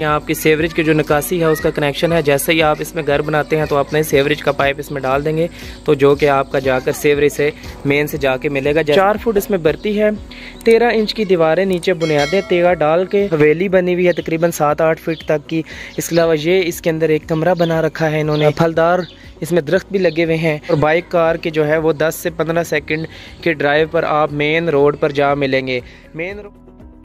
यहाँ आपकी सेवरेज की जो निकासी है उसका कनेक्शन है। जैसे ही आप इसमें घर बनाते हैं तो अपने सेवरेज का पाइप इसमें डाल देंगे तो जो कि आपका जाकर सेवरेज से मेन से जाके मिलेगा। 4 फुट इसमें भरती है, 13 इंच की दीवारें, नीचे बुनियादें तेगा डाल के हवेली बनी हुई है तकरीबन 7-8 फीट तक की। इसके अलावा ये इसके अंदर एक कमरा बना रखा है इन्होंने, फलदार इसमें दरख्त भी लगे हुए हैं। और बाइक कार के जो है वो 10 से 15 सेकंड के ड्राइव पर आप मेन रोड पर जा मिलेंगे। मेन रोड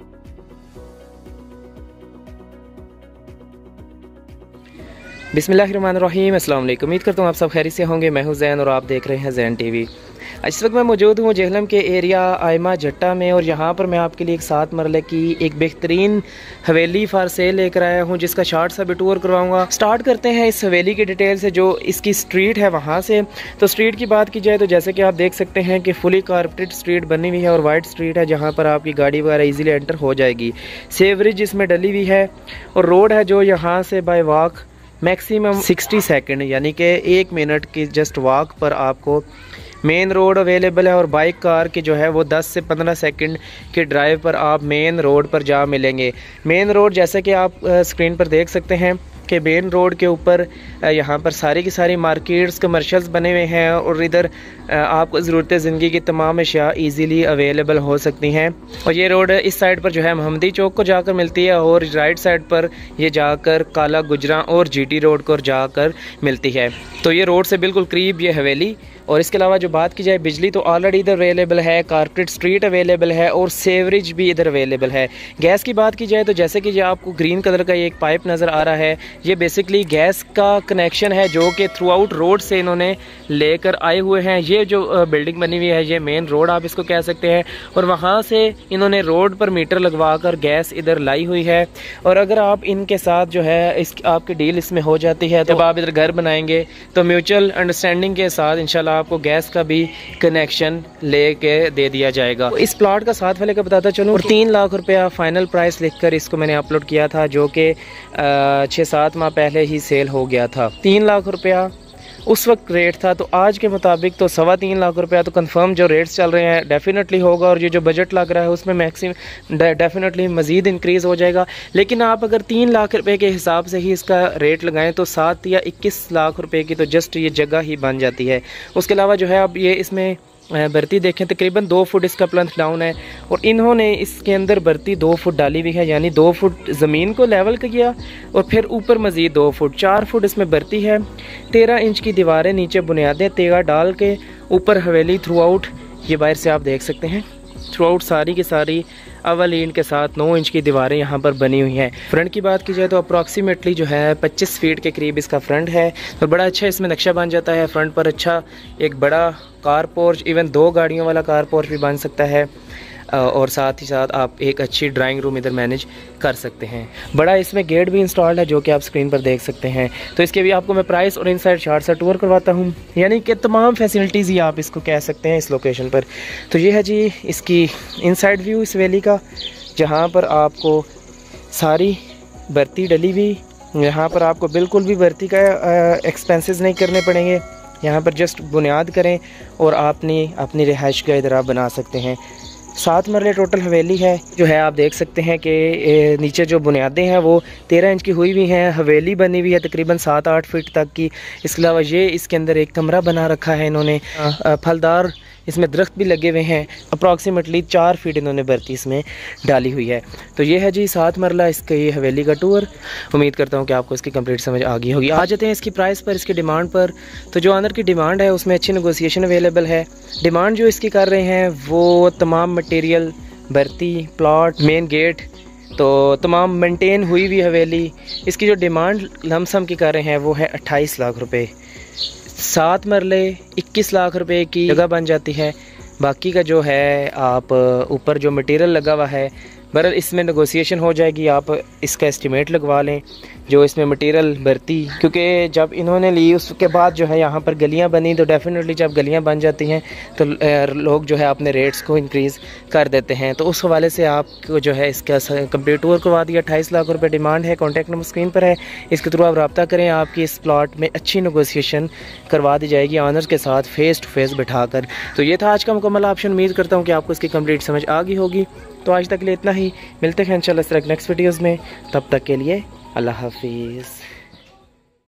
बिस्मिल्लाहिर्रहमानिर्रहीम, अस्सलाम वालेकुम। उम्मीद करता हूँ आप सब खैरियत से होंगे। मैं हूँ जैन और आप देख रहे हैं जैन टीवी। इस वक्त मैं मौजूद हूँ जेहलम के एरिया आयमा जट्टा में और यहाँ पर मैं आपके लिए एक 7 मरले की एक बेहतरीन हवेली फॉर सेल लेकर आया हूँ जिसका शॉर्ट सा भी टूर करवाऊँगा। स्टार्ट करते हैं इस हवेली की डिटेल से, जो इसकी स्ट्रीट है वहाँ से। तो स्ट्रीट की बात की जाए तो जैसे कि आप देख सकते हैं कि फुली कारपेटेड स्ट्रीट बनी हुई है और वाइड स्ट्रीट है जहाँ पर आपकी गाड़ी वगैरह ईजिली एंटर हो जाएगी। सेवरेज इसमें डली हुई है और रोड है जो यहाँ से बाय वॉक मैक्सिमम 60 सेकंड यानी कि 1 मिनट की जस्ट वॉक पर आपको मेन रोड अवेलेबल है। और बाइक कार की जो है वो 10 से 15 सेकंड के ड्राइव पर आप मेन रोड पर जा मिलेंगे। मेन रोड जैसे कि आप स्क्रीन पर देख सकते हैं कि मेन रोड के ऊपर यहाँ पर सारी की सारी मार्केट्स कमर्शियल्स बने हुए हैं और इधर आपको ज़रूरत ज़िंदगी की तमाम अशिया ईज़िली अवेलेबल हो सकती हैं। और ये रोड इस साइड पर जो है मोहम्मदी चौक को जाकर मिलती है और राइट साइड पर ये जाकर काला गुजरा और जीटी रोड को जाकर मिलती है। तो ये रोड से बिल्कुल करीब ये हवेली। और इसके अलावा जो बात की जाए बिजली तो ऑलरेडी इधर अवेलेबल है, कारपेट स्ट्रीट अवेलेबल है और सेवरेज भी इधर अवेलेबल है। गैस की बात की जाए तो जैसे कि ये आपको ग्रीन कलर का एक पाइप नज़र आ रहा है, ये बेसिकली गैस का कनेक्शन है जो कि थ्रू आउट रोड से इन्होंने लेकर आए हुए हैं। ये जो बिल्डिंग बनी हुई है ये मेन रोड आप इसको कह सकते हैं और वहाँ से इन्होंने रोड पर मीटर लगवा कर गैस इधर लाई हुई है। और अगर आप इनके साथ जो है आपकी डील इसमें हो जाती है तो जब आप इधर घर बनाएंगे तो म्यूचुअल अंडरस्टैंडिंग के साथ इंशाल्लाह आपको गैस का भी कनेक्शन लेके दे दिया जाएगा। इस प्लॉट का साथ वाले का बताता चलूँ और 3 लाख रुपया फाइनल प्राइस लिखकर इसको मैंने अपलोड किया था जो कि 6-7 माह पहले ही सेल हो गया था। 3 लाख रुपया उस वक्त रेट था, तो आज के मुताबिक तो 3.25 लाख रुपया तो कंफर्म जो रेट्स चल रहे हैं डेफिनेटली होगा। और ये जो बजट लग रहा है उसमें मैक्सिमम डेफिनेटली मज़ीद इंक्रीज़ हो जाएगा। लेकिन आप अगर 3 लाख रुपए के हिसाब से ही इसका रेट लगाएं तो 7 या 21 लाख रुपए की तो जस्ट ये जगह ही बन जाती है। उसके अलावा जो है अब ये इसमें भर्ती देखें तकरीबन 2 फुट इसका प्लंथ डाउन है और इन्होंने इसके अंदर भर्ती 2 फुट डाली हुई है, यानी 2 फुट ज़मीन को लेवल किया और फिर ऊपर मज़ीद 2 फुट, 4 फुट इसमें भर्ती है। 13 इंच की दीवारें, नीचे बुनियादें तेगा डाल के ऊपर हवेली थ्रू आउट, ये बाहर से आप देख सकते हैं थ्रू आउट सारी की सारी अवलीन के साथ 9 इंच की दीवारें यहाँ पर बनी हुई हैं। फ्रंट की बात की जाए तो अप्रॉक्सीमेटली जो है 25 फीट के करीब इसका फ्रंट है और बड़ा अच्छा इसमें नक्शा बन जाता है। फ्रंट पर अच्छा एक बड़ा कार पोर्च, इवन 2 गाड़ियों वाला कार पोर्च भी बन सकता है और साथ ही साथ आप एक अच्छी ड्राइंग रूम इधर मैनेज कर सकते हैं। बड़ा इसमें गेट भी इंस्टॉल्ड है जो कि आप स्क्रीन पर देख सकते हैं। तो इसके भी आपको मैं प्राइस और इनसाइड चार्ट सा टूर करवाता हूँ, यानी कि तमाम फैसिलिटीज़ ही आप इसको कह सकते हैं इस लोकेशन पर। तो ये है जी इसकी इनसाइड व्यू इस वैली का, जहाँ पर आपको सारी भर्ती डली हुई, यहाँ पर आपको बिल्कुल भी भर्ती का एक्सपेंसेस नहीं करने पड़ेंगे। यहाँ पर जस्ट बुनियाद करें और अपनी रिहाइश का इधर आप बना सकते हैं। 7 मरले टोटल हवेली है जो है, आप देख सकते हैं कि नीचे जो बुनियादें हैं वो 13 इंच की हुई हुई हैं। हवेली बनी हुई है तकरीबन 7-8 फीट तक की। इसके अलावा ये इसके अंदर एक कमरा बना रखा है इन्होंने, फलदार इसमें दरख्त भी लगे हुए हैं। अप्रॉक्सीमेटली 4 फीट इन्होंने भर्ती इसमें डाली हुई है। तो ये है जी 7 मरला इसके ये हवेली का टूर। उम्मीद करता हूँ कि आपको इसकी कंप्लीट समझ आ गई होगी। आ जाते हैं इसकी प्राइस पर, इसकी डिमांड पर। तो जो ऑनर की डिमांड है उसमें अच्छी नेगोशिएशन अवेलेबल है। डिमांड जो इसकी कर रहे हैं वो तमाम मटेरियल, भर्ती, प्लॉट, मेन गेट तो तमाम मेंटेन हुई हुई हवेली, इसकी जो डिमांड लमसम की कर रहे हैं वो है 28 लाख रुपए। 7 मरले 21 लाख रुपए की जगह बन जाती है। बाकी का जो है आप ऊपर जो मटेरियल लगा हुआ है बहरहाल इसमें नेगोशिएशन हो जाएगी। आप इसका एस्टिमेट लगवा लें जो इसमें मटेरियल भर्ती, क्योंकि जब इन्होंने ली उसके बाद जो है यहाँ पर गलियाँ बनी तो डेफिनेटली जब गलियाँ बन जाती हैं तो लोग जो है अपने रेट्स को इंक्रीज़ कर देते हैं। तो उस हवाले से आपको जो है इसका कंप्लीट टूर करवा दिया। 28 लाख रुपए डिमांड है। कॉन्टैक्ट नंबर स्क्रीन पर है, इसके थ्रू आप रब्ता करें। आपकी इस प्लॉट में अच्छी नेगोशिएशन करवा दी जाएगी ऑनर्स के साथ फेस टू फेस बैठा कर। तो ये था आज का मुकम्मल ऑप्शन। उम्मीद करता हूँ कि आपको इसकी कंप्लीट समझ आ गई होगी। तो आज तक के लिए इतना ही, मिलते हैं इंशाल्लाह इस तरह नेक्स्ट वीडियोज़ में। तब तक के लिए अल्लाह हाफिज़।